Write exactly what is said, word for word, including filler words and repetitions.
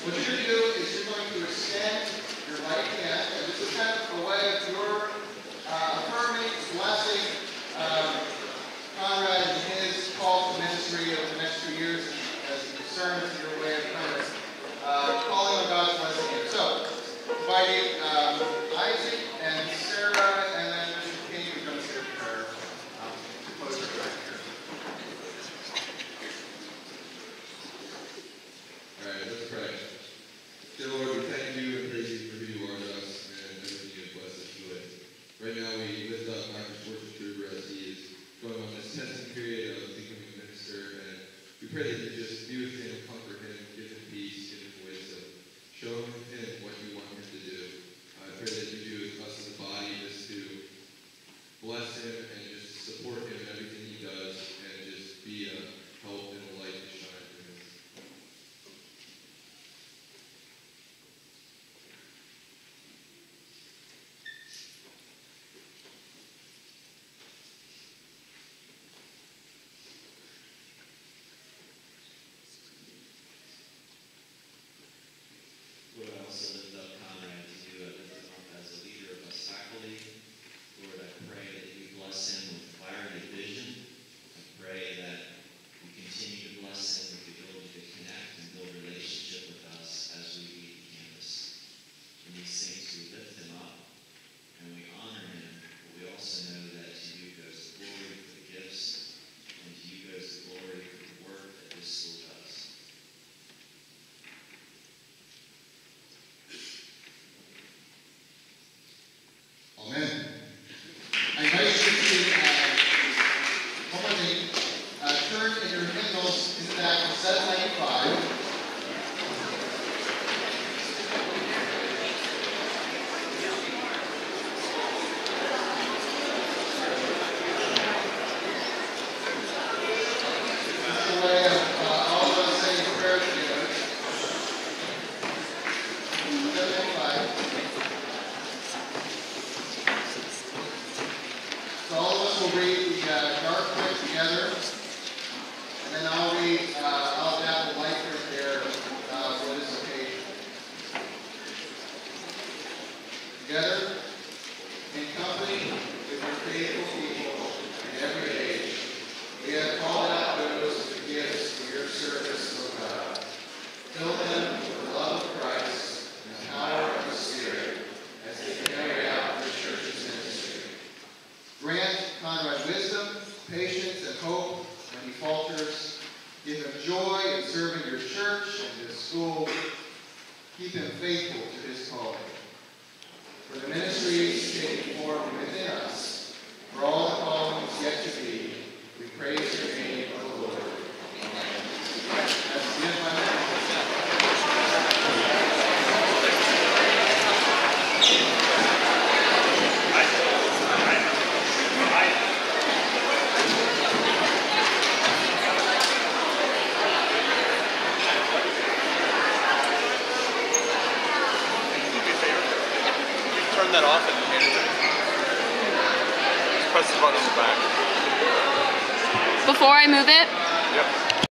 What you're going to do is you're going to extend your right hand, and this is kind of a way of your uh, affirming, blessing um, Conrad and his call to ministry over the next few years as he discerns your way of prayer, uh, calling on God's blessing here. So, inviting um, Isaac and Sarah, and then Mister King, who's going to say a prayer um, to close our time here. All right, let's pray. Dear Lord, we thank you and praise you for who you are to us and everything you have blessed us with. Right now, we lift up Doctor Schwartz Truber as he is going on this testing period of becoming a minister, and we pray that you just be with him, comfort him, give him peace, give him wisdom, show him what you want him to do. I pray that you do with us as a body just to bless him and just support him in everything he does, and just be a help and a light to shine for him. Lord, I also lift up Conrad to you. I lift him up as a leader of us faculty. Lord, I pray that you bless him with clarity of vision. I pray that you continue to bless him with the ability to connect and build relationship with us as we meet the campus. In these things, we lift him up and we honor him, but we also know that to you goes the glory for the gifts, and to you goes the glory for the work that this school does. Amen. I invite you to, uh, one more thing, uh, turn in your hymnals in the back to seven ninety-five. This is a way of uh, all of us saying a prayer together. seven ninety-five. So all of us will read the uh, dark print together, and then I'll read, uh, I'll have the light print there uh, for this occasion. Together, in company with your faithful people in every age, we have called out those with gifts for your service, O God. Fill them with the love of Christ and the power of the Spirit as they carry out your church's ministry. Grant Conrad wisdom, patience, and hope when he falters. Give him joy in serving your church and his school. Keep him faithful to his calling. For the ministries taking form within us, for all the callings yet to be, we praise your name, O Lord. Amen. That's the end of my message. Turn that off and hand it to me. Just press the button on the back. Before I move it? Yep.